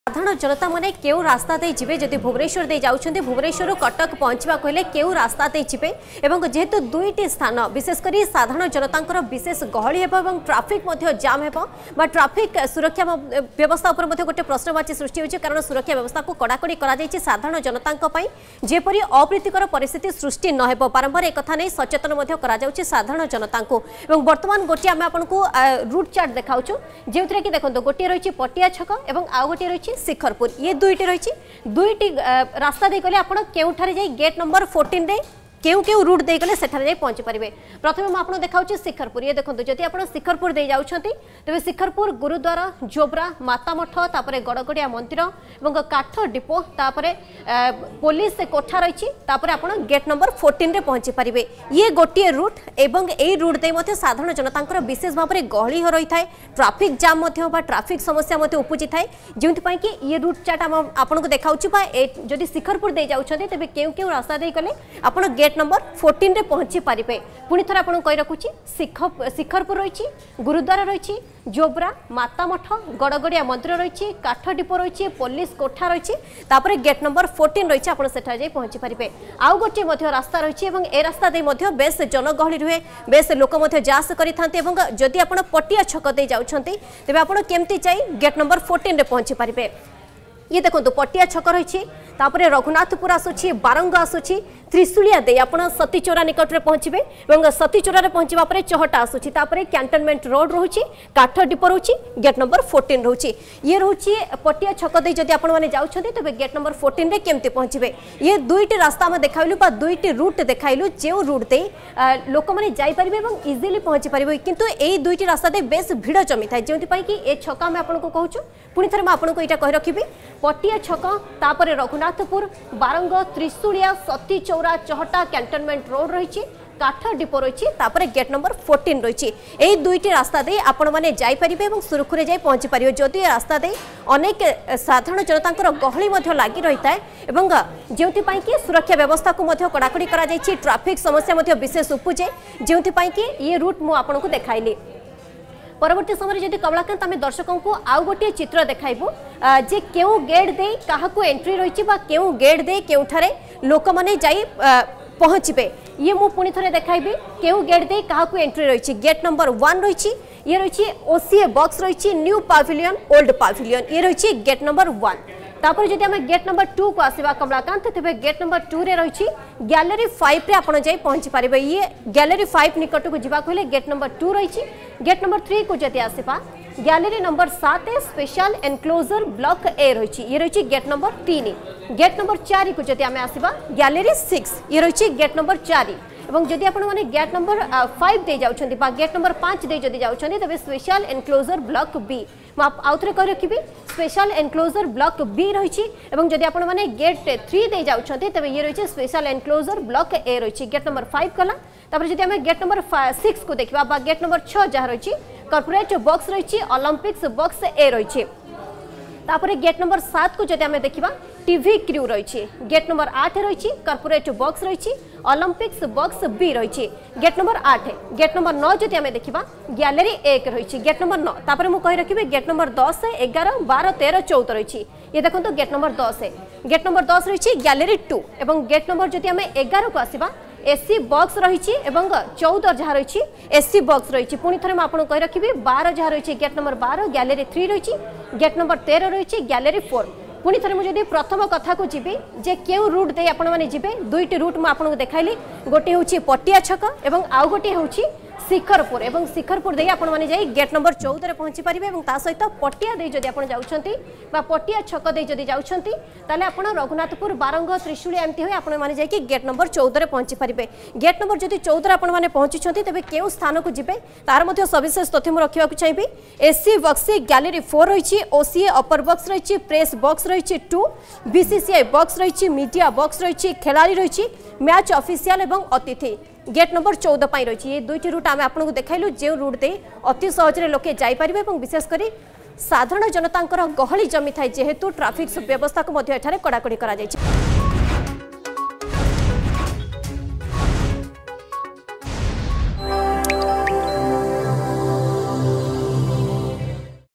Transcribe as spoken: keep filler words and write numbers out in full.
साधारण जनता माने केउ रास्ता दे जिबे जदि भुवनेश्वर दे जाउछन्ते भुवनेश्वर कटक पहुँचवा कहले केउ रास्ता दे जिबे एवं जेहेतु दुईटी स्थान विशेषकर साधारण जनतांकर विशेष गहली हेबो एवं ट्रैफिक मध्ये जाम हेबो बा ट्रैफिक सुरक्षा व्यवस्था उपर मध्ये गोटे प्रश्नवाची सृष्टि होछि कारण सुरक्षा व्यवस्था को कड़ाकड़ी करा जायछि साधारण जनतांक पई जेपरि अप्रीतिकर परिस्थिति सृष्टि न हेबो बारंबार एक कथा नै सचेतन मध्ये करा जाउछि साधारण जनतांको एवं वर्तमान गोटे आमे आपनको रूट चार्ट देखाउछु जेउतरे कि देखंतो गोटे रहिछि पटिया छक एवं आ गोटे रहिछि शिखरपुर ये दुईटी रही दुईटी रास्ता दे गले आपण केउठारे जाई गेट नंबर फोर्टीन रे केउ केउ रूट दे गले सेठारे जाई पहुंची परिबे। प्रथमे म आपन देखाउची शिखरपुर ये देखंतु जति आपण शिखरपुर दे जाउछंती तबे शिखरपुर गुरुद्वारा जोब्रा मातामठ तापरे गड़गड़िया मंदिर एवं काठ डिपो तापरे पुलिस कोठा रही तापरे आपण गेट नंबर फोर्टीन रे पहुंची परिबे। ये गोटिए रूट एवं ए रूट दे मते साधारण जनतांकर विशेष भाव में गहली हो रही थाए ट्रैफिक जाम मध्य बा ट्रैफिक समस्या मते उपजि थाए जेउथि पई कि ये रूट चार्ट हम आपन को देखाउची बा जदि शिखरपुर दे जाउछंती तबे केउ केउ रास्ता दे गले आपण गेट नंबर फोर्टीन रे पहुंची पारिबे। पुणी थर आपन कहि रखुची शिखरपुर रही गुरुद्वारा रही जोब्रा मातामठ गड़गड़िया मंदिर रही काठ डिपो रही पुलिस कोठा रही तापरे गेट नंबर फोर्टीन रही आपन सेठा जाई पहुंची पारिबे। आउ गोटे मध्य रास्ता रही एवं ए रास्ता दे मध्य बेस जनगहली रुहे बेस लोक मध्य जास करिथांते एवं जदि आपन पटिया छक दे जाउछंती तबे आपन केमती जाई गेट नंबर फोर्टीन रे पहुंची पारिबे। ये देखो पटिया छक रही तापरे रघुनाथपुर आसुची बारंग आसुची त्रिशूलिया दे आपण सतीचोरा निकट रे पहुंचबे एवं सतीचोरा रे पहुंचबा परे चहटा आसुची तापरे कैंटनमेंट रोड रहउची काठ डिपो रहउची गेट नंबर फोर्टीन रहउची ये रहउची पटिया छक दे जदि आपण माने जाउछथि तबे गेट नंबर फोर्टीन रे केमते पहुंचबे। ये दुईटी रास्ता हम देखाइलु बा दुईटी रूट देखाइलु जे रूट दे लोक माने जाई परिबे एवं इजीली पहुंची परिबे किंतु एई दुईटी रास्ता दे बेस भिड़ जमी थाए जेउथि पई कि ए छका में आपण को कहूछु पुनी थरे म आपण को एटा कहि रखिबी पटिया छक तापरे रघुनाथपुर बारंग त्रिशूलिया सतीचौरा चहटा कैंटनमेंट रोड रही काठ डिपो रही तापरे गेट नंबर फोर्टीन रही यही दुईटी रास्ता दे आपण माने जाई परिबे एवं सुरखुरे जाई पहुंची परिबे। जदि रास्ता दे अनेक साधारण जनतांकर गहली मध्य लागि रही थाए एवं जेउथि पई कि सुरक्षा व्यवस्था को मध्य कड़ाकड़ी करा जायछि ट्रैफिक समस्या मध्य विशेष उपजे जेउथि पई कि ये रूट मु आपण को देखाइली। परवर्ती समय जदि कमलाकांत आम दर्शकों को आउ गोटे चित्र देखाइबु जे केउ गेट दे काहाकू एंट्री रही केउ गेट दे केउठारे लोक माने जाई पहुँचे ये मु पुणी थरे देखाइबी केउ गेट दे काहाकू एंट्री रही गेट नंबर वन रही ये रही ओसीए बॉक्स रही न्यू पाविलियन ओल्ड पाविलियन ये रही गेट नंबर वन तापर जदि आम गेट नंबर टू को आसवा कमलाकांत तेरे गेट नंबर टू रे रही गैलरी फाइव रे आपण जाई पहुंची पारिबे। ये गैलरी फाइव निकट को जीवा कहले गेट नंबर टू रही गेट नंबर थ्री को जदि आसवा गैलरी नंबर सात स्पेशल एनक्लोजर ब्लॉक ए रही ये रही गेट नंबर तीन गेट नंबर चार को जदि आम आसवा गैलरी सिक्स ये रही गेट नंबर चार एवं जदि आपण माने गेट नंबर फाइव दे जाउछन्ती बा गेट नंबर पाँच दे जदि जाउछन्ती तबे स्पेशल एनक्लोजर ब्लॉक बी आउथरे कहि रखिबी स्पेशल एनक्लोजर ब्लॉक बी रही एवं जदि आपण माने गेट थ्री दे जाउछन्ती तबे ये रही स्पेशल एनक्लोजर ब्लॉक ए रही गेट नंबर फाइव कला तापर जदि आमे गेट नंबर सिक्स को देखिबा बा गेट नंबर छह जहा रही कॉर्पोरेट बॉक्स रही ओलंपिक्स बॉक्स ए रही तापर गेट नंबर सात को जदि आमे देखिबा टीवी क्रू रही गेट नंबर आठ रही कॉर्पोरेट बॉक्स रही ओलंपिक्स बॉक्स बी रही गेट नंबर आठ गेट नंबर नौ जदि आमे देखिबा गैलरी एक रही गेट नंबर नौ तापर मु कहि रखिबे गेट नंबर दस एगारह बारह तेरह चौदह रही ये देखो गेट नंबर दस गेट नंबर दस रही गैलरी टू एवं गेट नंबर जदि आमे एगारह को आसीबा एसी बॉक्स रही चौदह जहाँ रही एसी बॉक्स रही पुणी थे मुझे कही रखी बारह जहाँ रही गेट नंबर बारह गैलरी थ्री रही गेट नंबर तेरह रही गैलरी फोर पुणी थे मुझे प्रथम कथा को जीवी जे केउ रूट दे आपण माने जीवे दुईटी रूट मुझे देखाइली गोटे हूँ पटिया छक एवं आउ गोटे हूँ शिखरपुर एवं शिखरपुर दे आपण माने जाई गेट नंबर चौदह रे पहुंची परिबे एवं ता सहित पटिया दे जदि आपण जाउछंती बा पटिया छक दे जदि जाउछंती ताले आपण रघुनाथपुर बारंग त्रिशूली एमती होय आपण माने जाई कि गेट नंबर चौदह रे पहुंची परिबे। गेट नंबर जदि चौदह रे आपण माने पहुंचीछंती तबे केउ स्थान को जिबे तार मध्ये सविशेष तथ्य मु रखिबा को चाहिबी एसी बॉक्स गैलरी फोर रही ओसीए अपर बॉक्स रही प्रेस बॉक्स रही टू बीसीसीआई बॉक्स रही मीडिया बॉक्स रही खेलाड़ी रही मैच ऑफिशियल एवं अतिथि गेट नंबर चौदह पाई रही ये दुईटी रूट आम आपको देखाइलु जो रूट दे अति सहजरे लोके जाई परिबे एवं विशेषकर साधारण जनतांकर गहली जमी थाए जेहेतु ट्रैफिक व्यवस्था को मध्य एठारे कड़ाकड़ी करा जायछि।